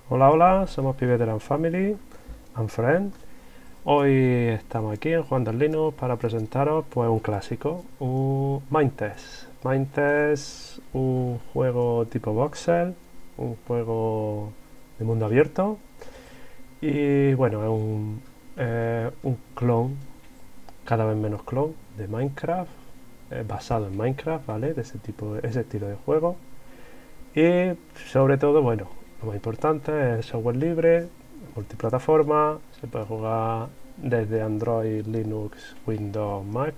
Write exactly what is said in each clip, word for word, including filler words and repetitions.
Hola, hola, somos Piveteran Family and Friends. Hoy estamos aquí en Jugando al Linux para presentaros pues un clásico, un Minetest. Minetest, un juego tipo voxel, un juego de mundo abierto y bueno, es un, eh, un clon, cada vez menos clon, de Minecraft, eh, basado en Minecraft, ¿vale? De ese tipo, ese estilo de juego. Y sobre todo, bueno, lo más importante es software libre, multiplataforma, se puede jugar desde Android, Linux, Windows, Mac.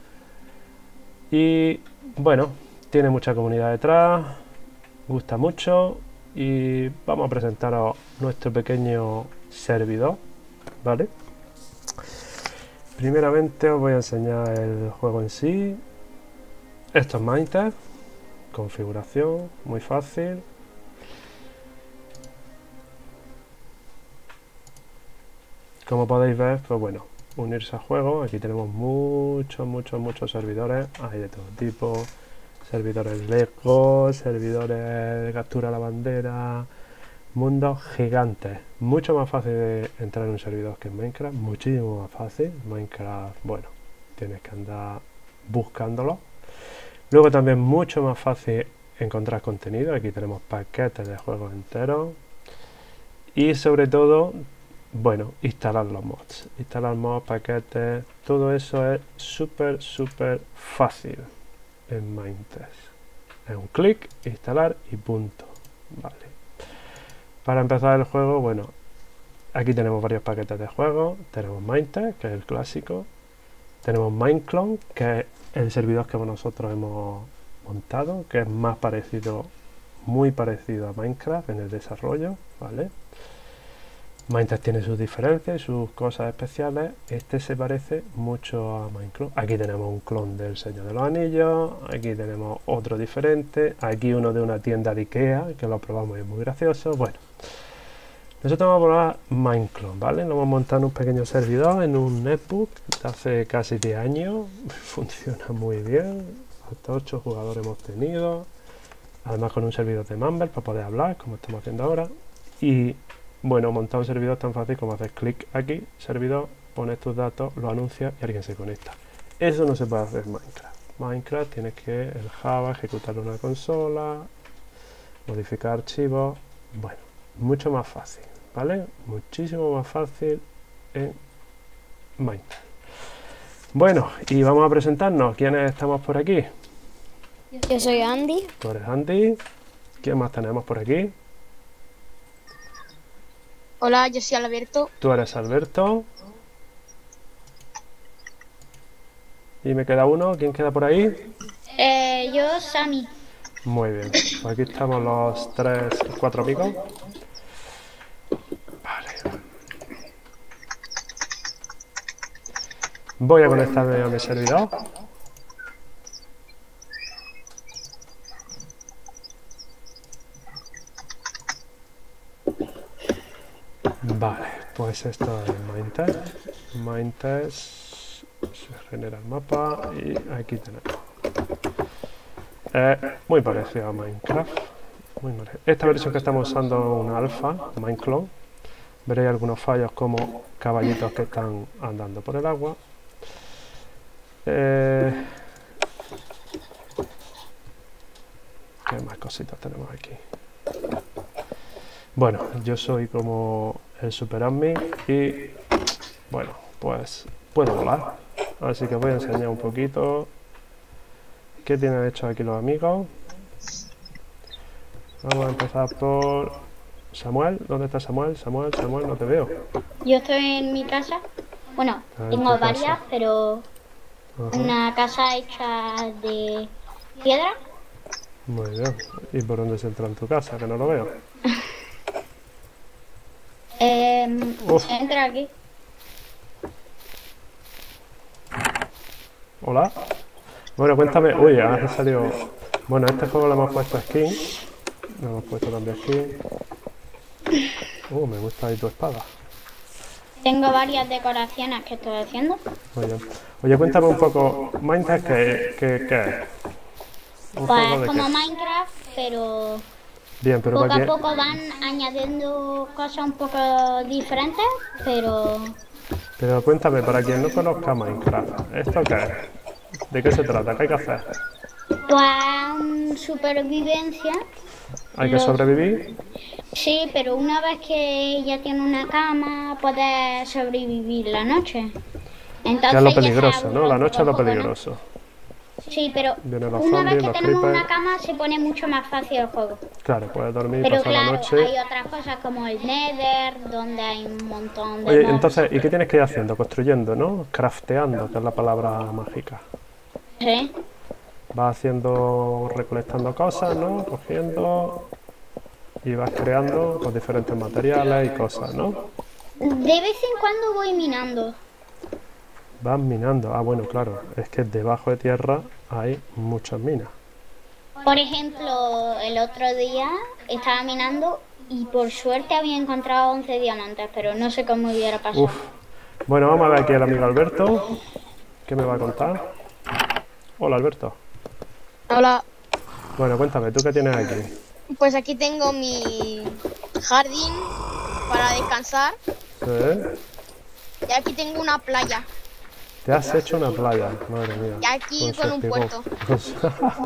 Y bueno, tiene mucha comunidad detrás, gusta mucho y vamos a presentaros nuestro pequeño servidor, ¿vale? Primeramente os voy a enseñar el juego en sí. Esto es Minecraft, configuración, muy fácil. Como podéis ver, pues bueno, unirse a juego. Aquí tenemos muchos, muchos, muchos servidores. Hay de todo tipo. Servidores Lego, servidores de captura a la bandera. Mundos gigantes. Mucho más fácil de entrar en un servidor que en Minecraft. Muchísimo más fácil. Minecraft, bueno, tienes que andar buscándolo. Luego también mucho más fácil encontrar contenido. Aquí tenemos paquetes de juegos enteros. Y sobre todo, bueno, instalar los mods, instalar mods, paquetes, todo eso es súper, súper fácil en Minetest. Es un clic, instalar y punto. Vale. Para empezar el juego, bueno, aquí tenemos varios paquetes de juegos. Tenemos Minetest, que es el clásico. Tenemos Mineclone, que es el servidor que nosotros hemos montado, que es más parecido, muy parecido a Minecraft en el desarrollo, ¿vale? Minecraft tiene sus diferencias y sus cosas especiales. Este se parece mucho a Minecraft. Aquí tenemos un clon del Señor de los Anillos. Aquí tenemos otro diferente. Aquí uno de una tienda de Ikea, que lo probamos y es muy gracioso. Bueno, nosotros vamos a probar Minecraft, ¿vale? Lo hemos montado en un pequeño servidor, en un netbook de hace casi diez años. Funciona muy bien. Hasta ocho jugadores hemos tenido. Además con un servidor de Mumble para poder hablar, como estamos haciendo ahora. Y bueno, montar un servidor es tan fácil como hacer clic aquí, servidor, pones tus datos, lo anuncias y alguien se conecta. Eso no se puede hacer en Minecraft. Minecraft tienes que el Java, ejecutarlo en una consola, modificar archivos. Bueno, mucho más fácil, ¿vale? Muchísimo más fácil en Minecraft. Bueno, y vamos a presentarnos. ¿Quiénes estamos por aquí? Yo soy Andy. Tú eres Andy. ¿Quién más tenemos por aquí? Hola, yo soy Alberto. Tú eres Alberto. Y me queda uno. ¿Quién queda por ahí? Eh, yo, Sammy. Muy bien. Pues aquí estamos los tres, cuatro amigos. Vale. Voy a conectarme a mi servidor. Vale, pues esto es Minetest. Minetest, se genera el mapa y aquí tenemos. Eh, muy parecido a Minecraft. Muy parecido. Esta versión que estamos usando es una alfa, Mineclone. Veréis algunos fallos como caballitos que están andando por el agua. Eh, ¿Qué más cositas tenemos aquí? Bueno, yo soy como el super admin y bueno, pues puedo volar. Así que voy a enseñar un poquito qué tienen hecho aquí los amigos. Vamos a empezar por Samuel. ¿Dónde está Samuel? Samuel, Samuel, no te veo. Yo estoy en mi casa. Bueno, Ah, tengo tu varias, casa. pero Ajá. una casa hecha de piedra. Muy bien. ¿Y por dónde se entra en tu casa? Que no lo veo. Eh, Uf. entra aquí. Hola. Bueno, cuéntame. Uy, ha salido. Bueno, este juego le hemos puesto skin. Le hemos puesto también skin. Uh, me gusta ahí tu espada. Tengo varias decoraciones que estoy haciendo. Muy bien. Oye, cuéntame un poco. ¿Minecraft qué, qué, qué es? ¿Un Pues juego de como qué? Minecraft, pero Bien, pero Poco para a que... poco van añadiendo cosas un poco diferentes, pero Pero cuéntame, para quien no conozca Minecraft, ¿esto qué es? ¿De qué se trata? ¿Qué hay que hacer? pues supervivencia. ¿Hay que Los... sobrevivir? Sí, pero una vez que ya tiene una cama, puede sobrevivir la noche. Que es lo Entonces ya se peligroso, aburre ¿no? La un poco noche es el lo juego, ¿no? peligroso. Sí, pero Vienen los una vez zombies, que los tenemos creepers. una cama se pone mucho más fácil el juego. Claro, puedes dormir y Pero pasar la claro, noche. hay otras cosas como el Nether, donde hay un montón de Oye, mobs. entonces, ¿y qué tienes que ir haciendo? Construyendo, ¿no? Crafteando, que es la palabra mágica. Sí. Vas haciendo, recolectando cosas, ¿no? Cogiendo y vas creando pues, diferentes materiales y cosas, ¿no? De vez en cuando voy minando. Vas minando. Ah, bueno, claro, es que debajo de tierra hay muchas minas. Por ejemplo, el otro día estaba minando y por suerte había encontrado once diamantes, pero no sé cómo hubiera pasado. Uf. Bueno, vamos a ver aquí al amigo Alberto. ¿Qué me va a contar? Hola, Alberto. Hola, Bueno, cuéntame, ¿tú qué tienes aquí? pues aquí tengo mi jardín para descansar ¿Sí? y aquí tengo una playa Te has hecho una playa, madre mía. y aquí su con un espigón. puerto. Con su-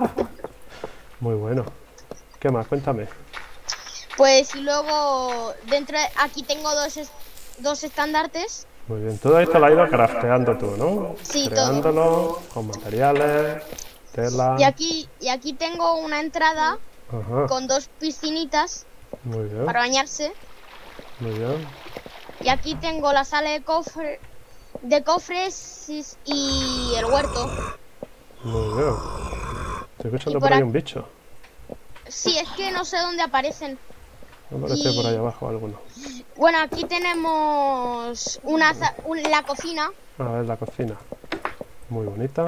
Muy bueno. ¿Qué más? Cuéntame. Pues y luego dentro de- aquí tengo dos, es- dos estandartes. Muy bien. Todo esto lo has ido crafteando tú, ¿no? Sí, todo. Creándolo con materiales, tela. Y aquí, y aquí tengo una entrada Ajá. con dos piscinitas Muy bien. para bañarse. Muy bien. Y aquí tengo la sala de cofre, de cofres y, y el huerto. Muy bien. Estoy escuchando Y por por ahí aquí- un bicho. Sí, es que no sé dónde aparecen. Me parece Y- por ahí abajo alguno. Bueno, aquí tenemos una za- un- la cocina. A ver la cocina. Muy bonita.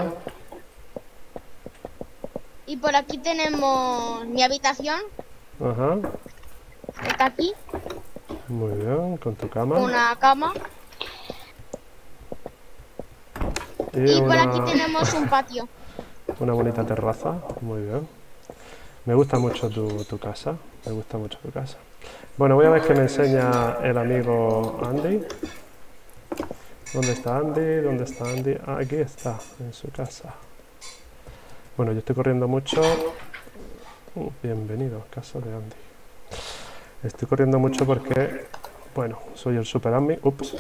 Y por aquí tenemos mi habitación, Ajá. está aquí, Muy bien. Con tu cama. una cama. Y Y por una, aquí tenemos un patio. una bonita terraza. Muy bien. Me gusta mucho tu, tu casa. Me gusta mucho tu casa. Bueno, voy a ver qué me enseña el amigo Andy. ¿Dónde está Andy? ¿Dónde está Andy? Ah, aquí está, en su casa. Bueno, yo estoy corriendo mucho. Uh, bienvenido a casa de Andy. Estoy corriendo mucho porque, bueno, soy el super Andy. Ups.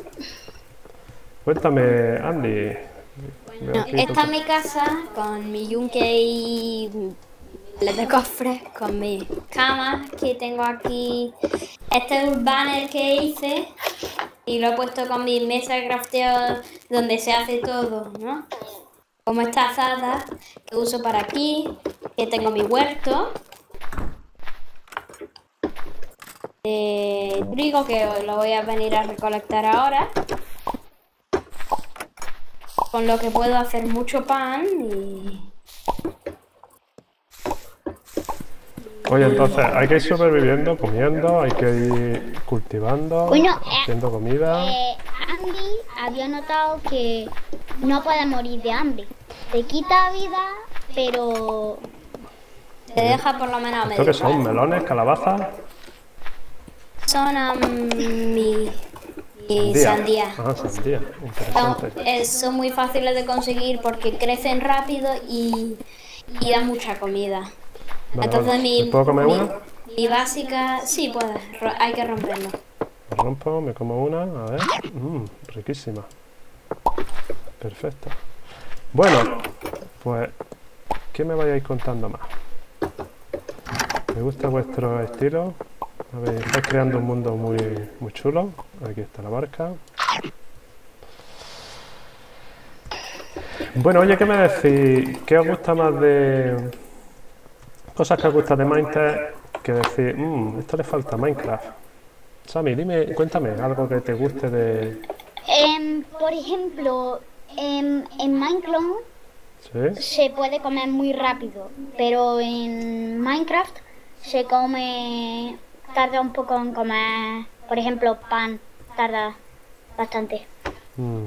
Cuéntame, Andy. Veo No, aquí tu esta ca- es mi casa con mi yunque y les de cofres, con mi cama que tengo aquí. Este es un banner que hice y lo he puesto con mi mesa de crafteo donde se hace todo, ¿no? Como esta azada que uso para aquí, que tengo mi huerto de trigo que lo voy a venir a recolectar ahora. Con lo que puedo hacer mucho pan y... Oye, entonces, hay que ir sobreviviendo, comiendo, hay que ir cultivando, Bueno, eh, haciendo comida. Eh, Andy había notado que no puede morir de hambre. Te quita vida, pero Te deja por lo menos a ¿Esto qué medio. son? ¿Melones? ¿Calabazas? Son am, mi, mi Sandía. sandía. Ah, sandía. Son, Interesante. eh, son muy fáciles de conseguir porque crecen rápido y, y dan mucha comida. Vale, Entonces vale. mi, ¿Me puedo comer mi, una? mi básica... Sí, puedes. ro- Hay que romperlo. Me rompo, me como una, a ver. Mmm, riquísima. Perfecto. Bueno, pues, ¿qué me vayáis contando más? Me gusta vuestro estilo. A ver, estáis creando un mundo muy, muy chulo. Aquí está la barca. Bueno, oye, ¿qué me decís? ¿Qué os gusta más de... Cosas que os gustan de Minecraft que decir, mmm, esto le falta a Minecraft? Sammy, dime, cuéntame algo que te guste de... em, por ejemplo, em, en Minecraft ¿Sí? se puede comer muy rápido, pero en Minecraft se come, tarda un poco en comer, por ejemplo, pan, tarda bastante. Mm,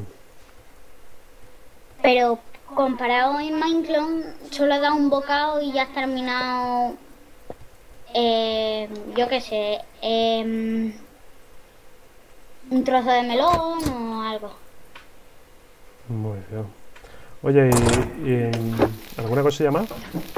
Pero comparado en Minecraft, solo da un bocado y ya has terminado eh, yo qué sé, em, un trozo de melón o algo. Muy bien. Oye, ¿y, y alguna cosilla más?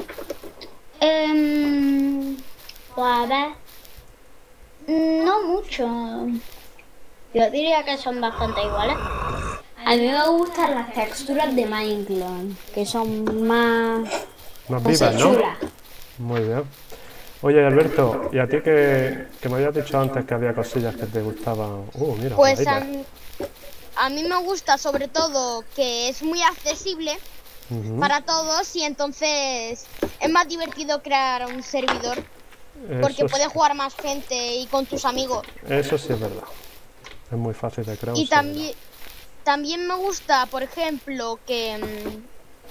Em, pues a ver, no mucho. Yo diría que son bastante iguales. A mí me gustan las texturas de Minecraft, que son más, Más no sé, vivas, ¿no? chulas. Muy bien. Oye, Alberto, ¿y a ti que, que me habías dicho antes que había cosillas que te gustaban? Uh, mira, Pues por a, ahí. mí- a mí me gusta sobre todo que es muy accesible Ujú. para todos y entonces es más divertido crear un servidor porque Eso, puedes sí- jugar más gente y con tus amigos. eso sí es verdad. Es muy fácil de crear un Y servidor. también, también me gusta, por ejemplo, que... mm,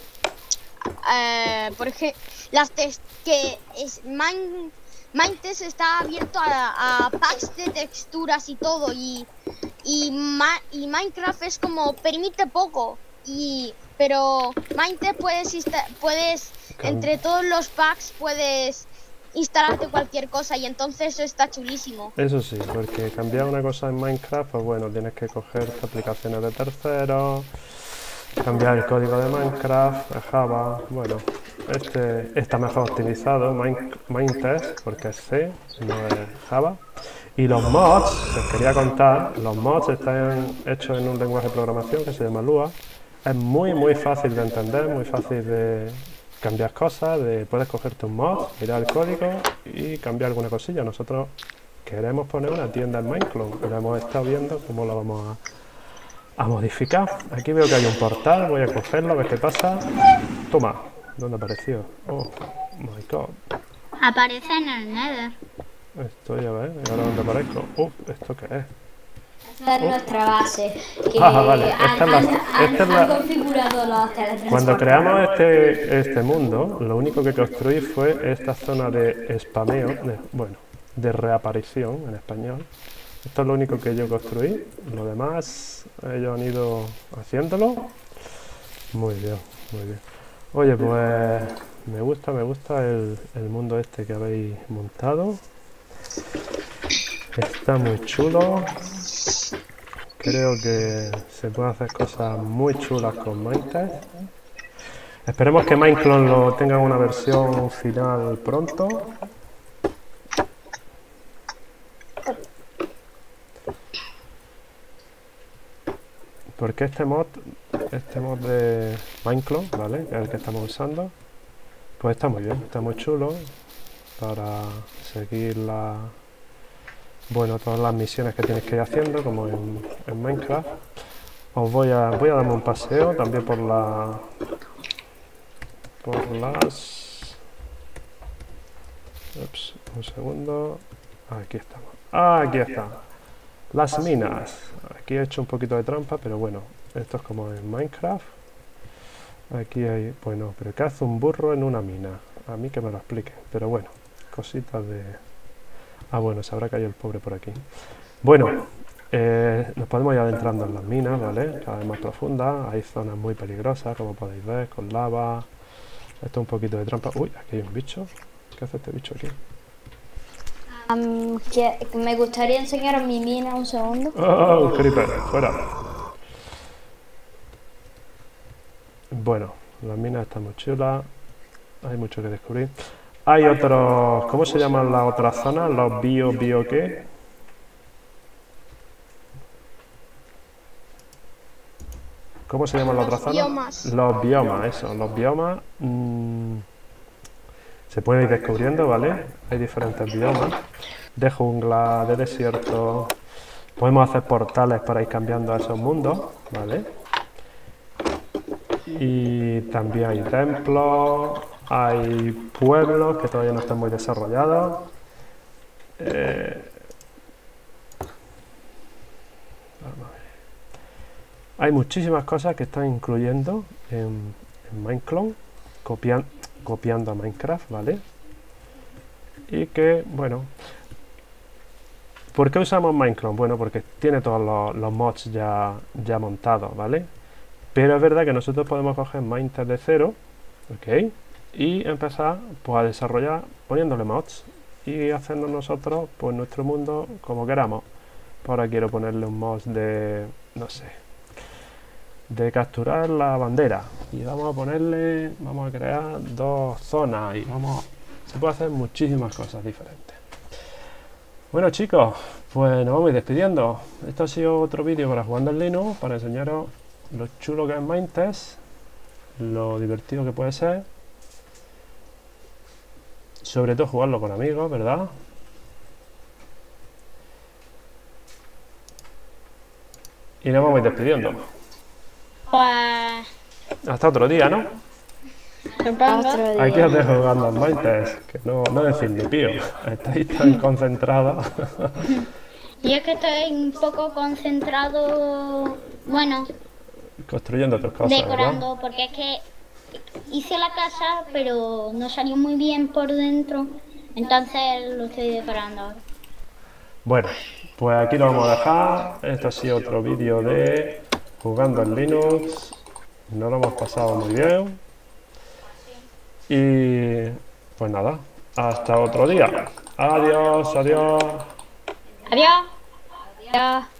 eh, por ejemplo, las tes- que es Mine- Minetest está abierto a, a packs de texturas y todo y y, Ma- y Minecraft es como permite poco y pero Minetest puedes insta- puedes Cam- entre todos los packs puedes instalarte cualquier cosa y entonces eso está chulísimo. Eso sí, porque cambiar una cosa en Minecraft, pues bueno, tienes que coger aplicaciones de terceros, cambiar el código de Minecraft, de Java, bueno, este está mejor optimizado, Min- Minetest, porque es C, no es Java. Y los mods, os quería contar, los mods están hechos en un lenguaje de programación que se llama Lua. Es muy muy fácil de entender, muy fácil de cambiar cosas, de puedes cogerte un mod, mirar el código y cambiar alguna cosilla. Nosotros queremos poner una tienda en Minecraft y la hemos estado viendo cómo la vamos a, a modificar. Aquí veo que hay un portal, voy a cogerlo, a ver qué pasa. Toma, ¿dónde apareció? Oh my god. Aparece en el Nether. Estoy a ver, ¿y ahora dónde aparezco? Uf, ¿esto qué es? Esta es nuestra base. Que Ah, vale, han, esta es la- han- han- esta es la- han configurado los teletransportes. Cuando creamos este, este mundo, lo único que construí fue esta zona de spameo, de, bueno, de reaparición en español. Esto es lo único que yo construí, lo demás ellos han ido haciéndolo. Muy bien, muy bien. Oye, pues me gusta, me gusta el, el mundo este que habéis montado. Está muy chulo. Creo que se pueden hacer cosas muy chulas con Minecraft. Esperemos que Minecraft lo tenga una versión final pronto. Porque este mod, este mod de Minecraft, ¿vale? Que es el que estamos usando, pues está muy bien, está muy chulo para seguir la, bueno, todas las misiones que tienes que ir haciendo, como en, en Minecraft. Os voy a, voy a darme un paseo también por la, por las, ups, un segundo, aquí estamos, ah, aquí está, las minas. Aquí he hecho un poquito de trampa, pero bueno, esto es como en Minecraft. Aquí hay, bueno, pero ¿qué hace un burro en una mina? A mí que me lo explique, pero bueno, cositas de... Ah, bueno, se habrá caído el pobre por aquí. Bueno, eh, nos podemos ir adentrando en las minas, ¿vale? Cada vez más profundas. Hay zonas muy peligrosas, como podéis ver, con lava. Esto es un poquito de trampa. Uy, aquí hay un bicho. ¿Qué hace este bicho aquí? Am, que- me gustaría enseñaros mi mina un segundo. ¡Oh, un creeper! ¡Fuera! Bueno, las minas están muy chulas. Hay mucho que descubrir. Hay otros... ¿Cómo se llaman las otras zonas? ¿Los bio, bio qué? ¿Cómo se llaman las otras zonas? Biomas. Los biomas, eso. Los biomas... mmm, se pueden ir descubriendo, ¿vale? Hay diferentes biomas. De jungla, de desierto. Podemos hacer portales para ir cambiando a esos mundos, ¿vale? Y también hay templos, hay pueblos que todavía no están muy desarrollados. Eh, vamos a ver. Hay muchísimas cosas que están incluyendo en, en Minecraft, copian, copiando a Minecraft, ¿vale? Y que, bueno, ¿por qué usamos Minecraft? Bueno, porque tiene todos los, los mods ya, ya montados, ¿vale? Pero es verdad que nosotros podemos coger Minecraft de cero, ¿ok? Y empezar pues, a desarrollar poniéndole mods. y hacernos nosotros pues nuestro mundo como queramos. Pues ahora quiero ponerle un mod de, no sé, de capturar la bandera, y vamos a ponerle, vamos a crear dos zonas y vamos, se puede hacer muchísimas cosas diferentes. Bueno chicos, pues nos vamos a ir despidiendo. Esto ha sido otro vídeo para Jugando en Linux, para enseñaros lo chulo que es Minetest, lo divertido que puede ser, sobre todo jugarlo con amigos, ¿verdad? Y nos vamos a ir despidiendo. Pues Hasta otro día, ¿no? supongo. Otro día. Aquí os dejo jugando al Minetest, que no, no decís ni pío, estáis tan concentrados. Y es que estoy un poco concentrado, bueno, Construyendo tus cosas, ¿verdad? decorando, porque es que hice la casa, pero no salió muy bien por dentro, entonces lo estoy decorando ahora. Bueno, pues aquí lo vamos a dejar. Este ha sido otro vídeo de Jugando en Linux. Nos lo hemos pasado muy bien. Y pues nada, hasta otro día. Adiós, adiós. Adiós. Ya.